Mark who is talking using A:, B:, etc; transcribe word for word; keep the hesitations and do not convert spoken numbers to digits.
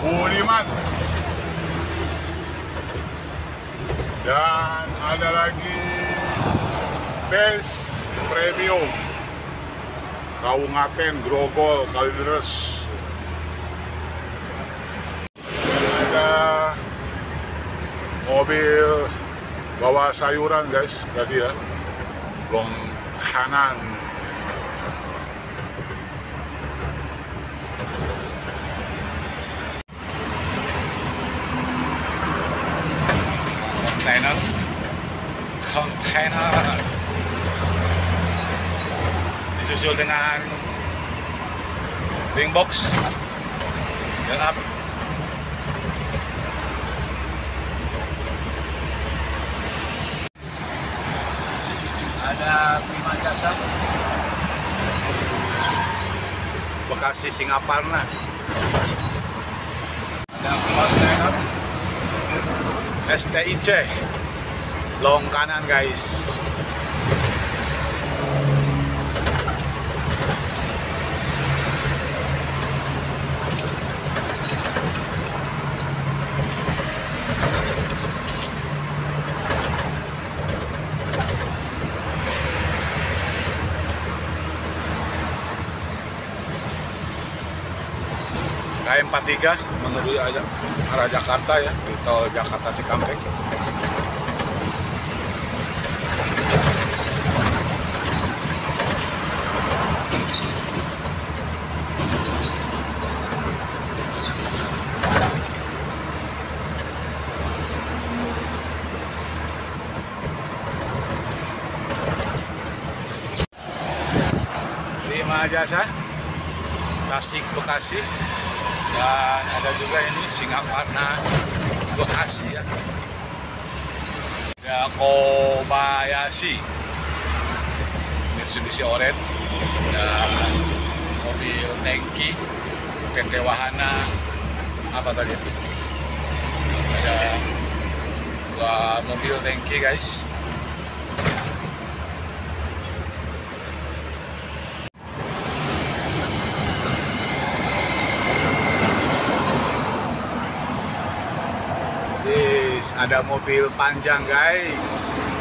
A: Budiman. Dan ada lagi Best Premium Kaungaten Grogol Kalideres. Ada mobil bawa sayuran guys tadi ya, blong kanan. Kontainer, kontainer disusul dengan ring box dan up. Ada Bima Jasa Bekasi Singaparna. Ada kontainer S T I C long kanan guys. K M empat tiga menuju aja arah Jakarta ya, di tol Jakarta Cikampek. Bima Jasa Tasik Bekasi. Dan ada juga ini Singaparna Bekasi ya. Ada Kobayashi Mitsubishi Oren. Ada mobil tangki P T Wahana apa tadi? Ada dua mobil tangki guys. Ada mobil panjang guys.